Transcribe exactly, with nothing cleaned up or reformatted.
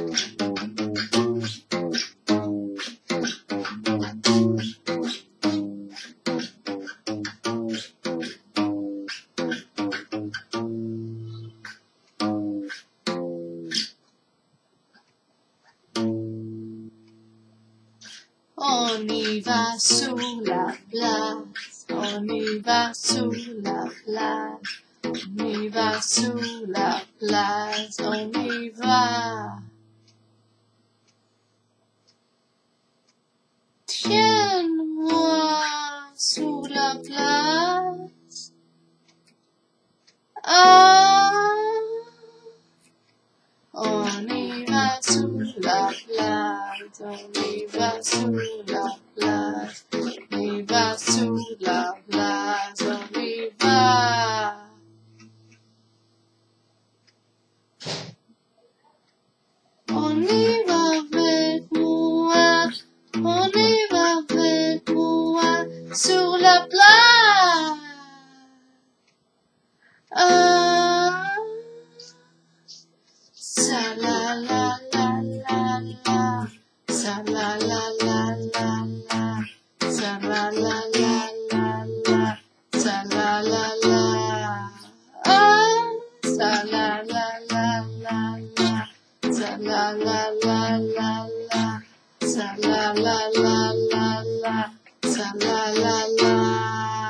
On y va sous la place, on y va sous la place, on y va sous la place, on y va. Tiens-moi sous la place. Ah, on y va sous la place, on y va sous la place, on y va sous la place, on y va. On y va avec moi, on y va avec moi sur la place. Ah, sa la la la la la, sa la la la la la, sa la la la la la, sa la la la. Ah, sa la la la la la, sa la la la la la, sa la la la la la, sa la la la.